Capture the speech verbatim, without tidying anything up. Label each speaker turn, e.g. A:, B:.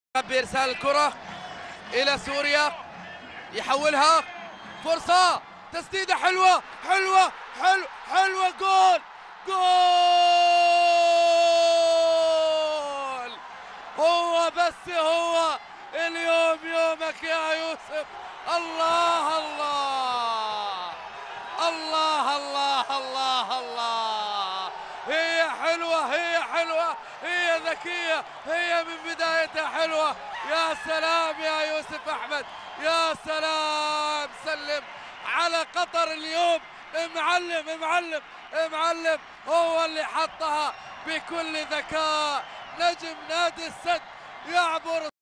A: بإرسال الكرة إلى سوريا، يحولها فرصة، تسديدة حلوة حلوة حلوة حلوة، جول جول. هو بس هو اليوم يومك يا يوسف. الله الله الله الله الله الله. هي حلوة هي حلوة هي ذكية، هي من بدايتها حلوة. يا سلام يا يوسف أحمد، يا سلام. سلم على قطر اليوم. معلم معلم معلم، هو اللي حطها بكل ذكاء. نجم نادي السد يعبر